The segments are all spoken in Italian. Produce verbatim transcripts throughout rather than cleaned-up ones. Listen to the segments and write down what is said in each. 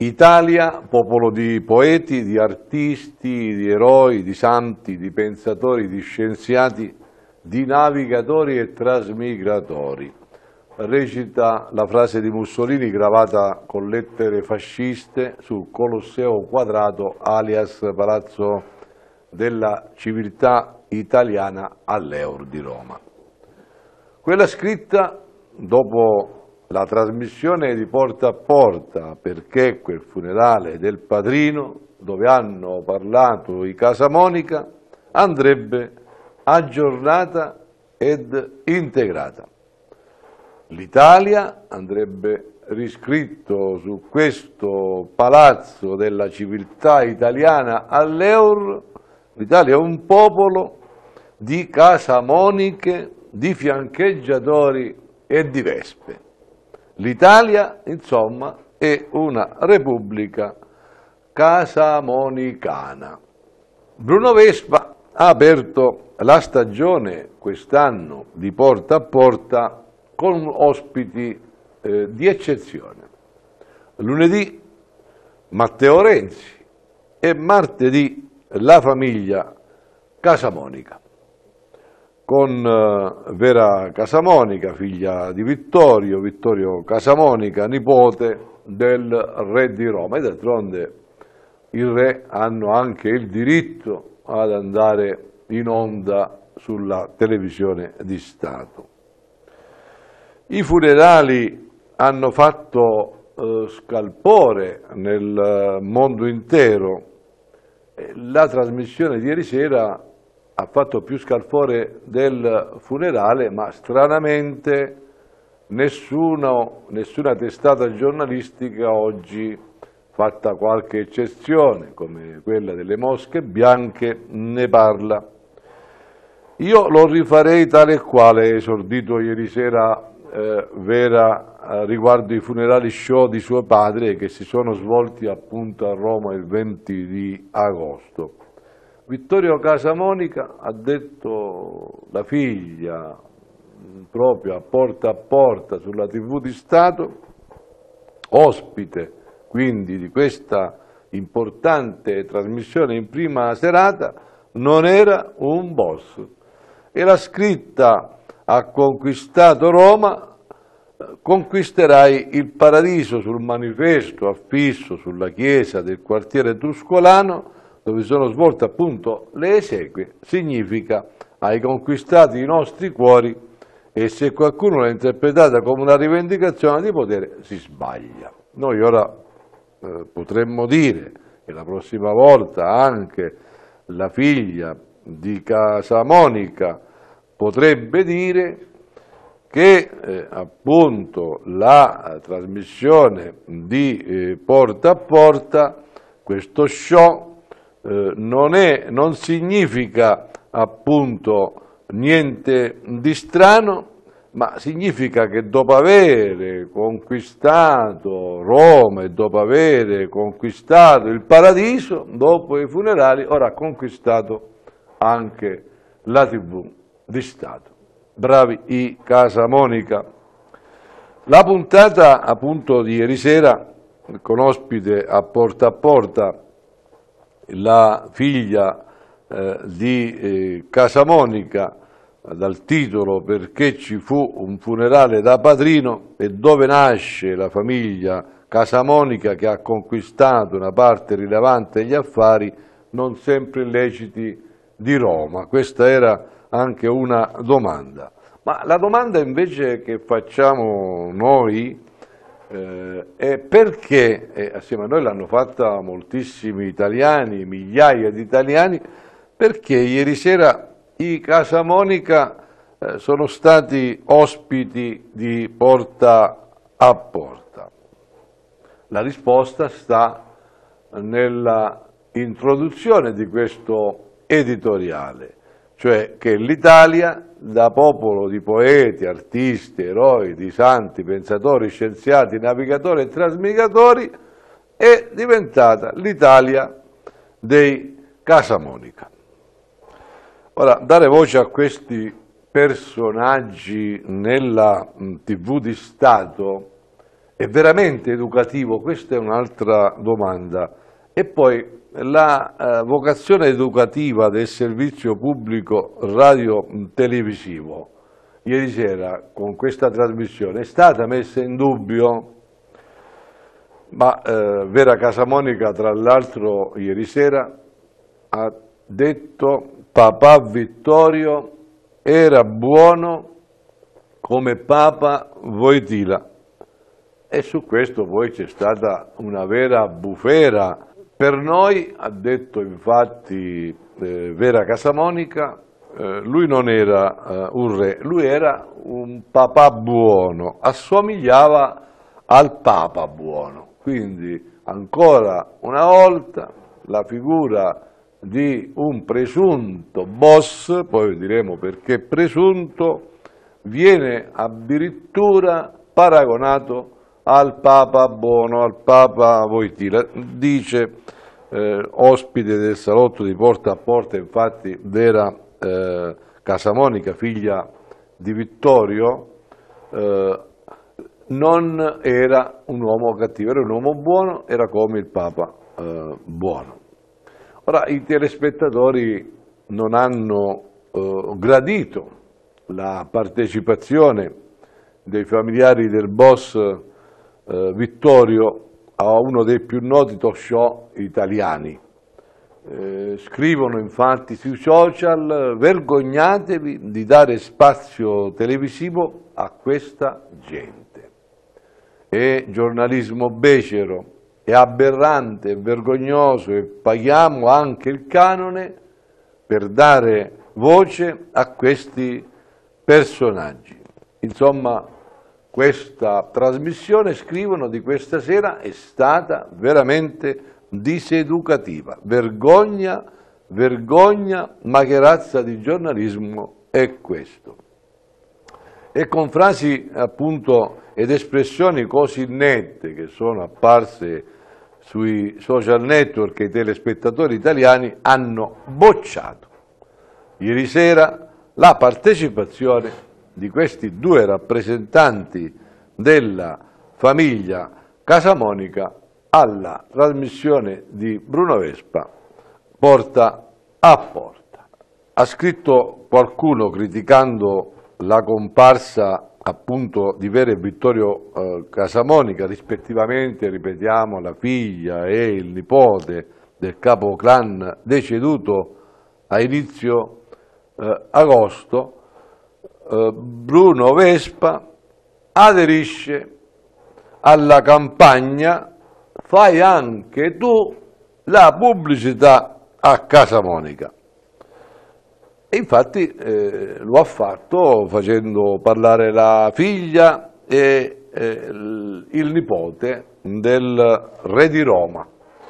Italia, popolo di poeti, di artisti, di eroi, di santi, di pensatori, di scienziati, di navigatori e trasmigratori. Recita la frase di Mussolini gravata con lettere fasciste sul Colosseo quadrato alias Palazzo della Civiltà Italiana all'Eur di Roma. Quella scritta dopo la trasmissione di Porta a Porta, perché quel funerale del padrino, dove hanno parlato i Casamonica, andrebbe aggiornata ed integrata. L'Italia andrebbe riscritto su questo palazzo della civiltà italiana all'Eur. L'Italia è un popolo di casamoniche, di fiancheggiatori e di vespe. L'Italia, insomma, è una repubblica casamonicana. Bruno Vespa ha aperto la stagione quest'anno di Porta a Porta con ospiti eh, di eccezione. Lunedì Matteo Renzi e martedì la famiglia Casamonica, con uh, Vera Casamonica, figlia di Vittorio, Vittorio Casamonica, nipote del re di Roma. E d'altronde i re hanno anche il diritto ad andare in onda sulla televisione di Stato. I funerali hanno fatto uh, scalpore nel mondo intero. La trasmissione di ieri sera ha fatto più scalpore del funerale, ma stranamente nessuno, nessuna testata giornalistica oggi, fatta qualche eccezione, come quella delle Mosche Bianche, ne parla. Io lo rifarei tale e quale esordito ieri sera eh, Vera eh, riguardo i funerali show di suo padre, che si sono svolti appunto a Roma il venti di agosto. Vittorio Casamonica ha detto la figlia proprio a Porta a Porta sulla tivù di Stato, ospite quindi di questa importante trasmissione in prima serata, non era un boss. E la scritta ha conquistato Roma, conquisterai il paradiso sul manifesto affisso sulla chiesa del quartiere Tuscolano, dove sono svolte appunto le esequie, significa hai conquistato i nostri cuori, e se qualcuno l'ha interpretata come una rivendicazione di potere si sbaglia. Noi ora eh, potremmo dire che la prossima volta anche la figlia di Casamonica potrebbe dire che eh, appunto la trasmissione di eh, Porta a Porta, questo show, Eh, non, è, non significa appunto niente di strano, ma significa che dopo aver conquistato Roma e dopo aver conquistato il paradiso, dopo i funerali, ora ha conquistato anche la tivù di Stato. Bravi i Casamonica. La puntata appunto di ieri sera, con ospite a Porta a Porta la figlia eh, di eh, Casamonica, dal titolo Perché ci fu un funerale da padrino, e dove nasce la famiglia Casamonica che ha conquistato una parte rilevante degli affari non sempre illeciti di Roma. Questa era anche una domanda. Ma la domanda invece che facciamo noi Eh, e perché, eh, assieme a noi l'hanno fatta moltissimi italiani, migliaia di italiani, perché ieri sera i Casamonica eh, sono stati ospiti di Porta a Porta? La risposta sta nella introduzione di questo editoriale, cioè che l'Italia, da popolo di poeti, artisti, eroi, di santi, pensatori, scienziati, navigatori e trasmigratori, è diventata l'Italia dei Casamonica. Ora, dare voce a questi personaggi nella tivù di Stato È veramente educativo? Questa è un'altra domanda. E poi la eh, vocazione educativa del servizio pubblico radio-televisivo, ieri sera con questa trasmissione, è stata messa in dubbio? Ma eh, Vera Casamonica, tra l'altro, ieri sera ha detto: papà Vittorio era buono come Papa Wojtyla. E su questo poi c'è stata una vera bufera. Per noi, ha detto infatti eh, Vera Casamonica, eh, lui non era eh, un re, lui era un papà buono, assomigliava al Papa buono. Quindi ancora una volta la figura di un presunto boss, poi diremo perché presunto, viene addirittura paragonato al Papa buono, al Papa Wojtyla. Dice eh, ospite del salotto di Porta a Porta, infatti, Vera eh, Casamonica, figlia di Vittorio, eh, non era un uomo cattivo, era un uomo buono, era come il Papa eh, buono. Ora, i telespettatori non hanno eh, gradito la partecipazione dei familiari del boss eh, Vittorio a uno dei più noti talk show italiani. Eh, scrivono infatti sui social: vergognatevi di dare spazio televisivo a questa gente. È giornalismo becero, è aberrante, è vergognoso, e paghiamo anche il canone per dare voce a questi personaggi. Insomma, questa trasmissione, scrivono, di questa sera è stata veramente diseducativa. Vergogna, vergogna, ma che razza di giornalismo è questo? E con frasi appunto ed espressioni così nette che sono apparse sui social network, che i telespettatori italiani hanno bocciato ieri sera la partecipazione di questi due rappresentanti della famiglia Casamonica alla trasmissione di Bruno Vespa, Porta a Porta. Ha scritto qualcuno, criticando la comparsa appunto di Vera e Vittorio eh, Casamonica, rispettivamente, ripetiamo, la figlia e il nipote del capo clan deceduto a inizio eh, agosto, eh, Bruno Vespa aderisce alla campagna "fai anche tu la pubblicità a Casamonica". E infatti eh, lo ha fatto facendo parlare la figlia e eh, il nipote del re di Roma.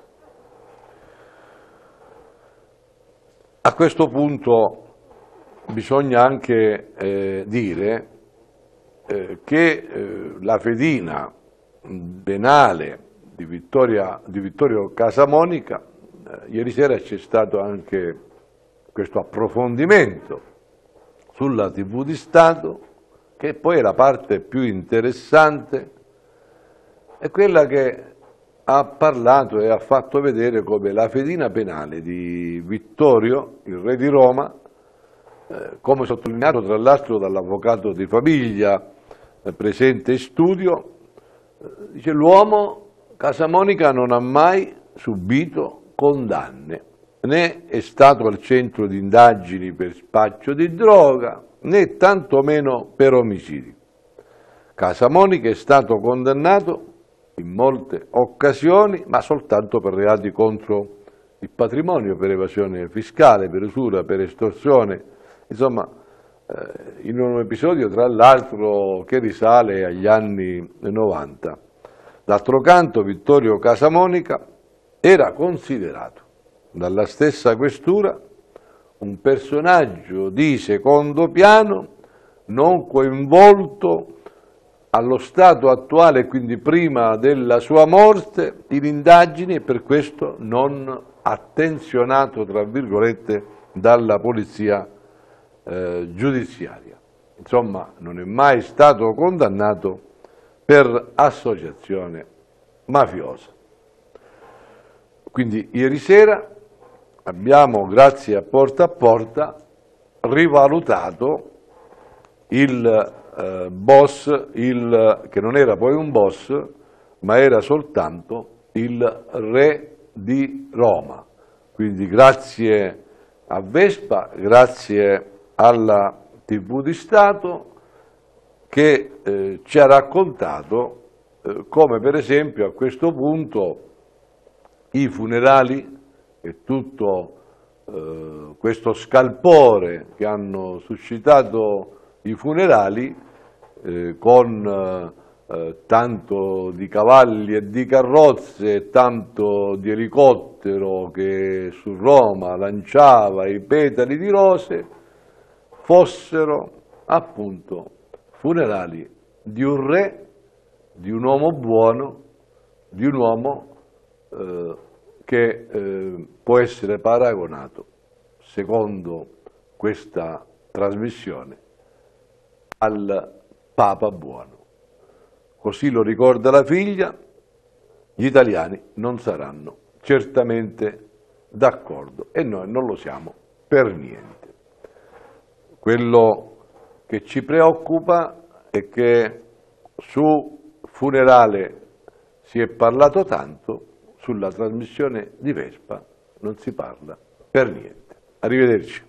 A questo punto bisogna anche eh, dire eh, che eh, la fedina penale di, Vittoria, di Vittorio Casamonica, eh, ieri sera c'è stato anche questo approfondimento sulla tivù di Stato, che poi è la parte più interessante, è quella che ha parlato e ha fatto vedere come la fedina penale di Vittorio, il re di Roma, eh, come sottolineato tra l'altro dall'avvocato di famiglia eh, presente in studio, eh, dice: l'uomo Casamonica non ha mai subito condanne, né è stato al centro di indagini per spaccio di droga, né tantomeno per omicidi. Casamonica è stato condannato in molte occasioni, ma soltanto per reati contro il patrimonio, per evasione fiscale, per usura, per estorsione, insomma, eh, in un episodio tra l'altro che risale agli anni novanta. D'altro canto Vittorio Casamonica era considerato dalla stessa questura un personaggio di secondo piano, non coinvolto allo stato attuale, quindi prima della sua morte, in indagini, e per questo non attenzionato, tra virgolette, dalla polizia eh, giudiziaria. Insomma, non è mai stato condannato per associazione mafiosa. Quindi ieri sera abbiamo, grazie a Porta a Porta, rivalutato il eh, boss, il, che non era poi un boss, ma era soltanto il re di Roma. Quindi grazie a Vespa, grazie alla tivù di Stato, che eh, ci ha raccontato eh, come per esempio a questo punto i funerali e tutto eh, questo scalpore che hanno suscitato i funerali eh, con eh, tanto di cavalli e di carrozze, tanto di elicottero che su Roma lanciava i petali di rose, fossero appunto funerali di un re, di un uomo buono, di un uomo eh, che eh, può essere paragonato, secondo questa trasmissione, al Papa buono. Così lo ricorda la figlia, gli italiani non saranno certamente d'accordo e noi non lo siamo per niente. Quello che ci preoccupa è che su funerale si è parlato tanto, sulla trasmissione di Vespa non si parla per niente. Arrivederci.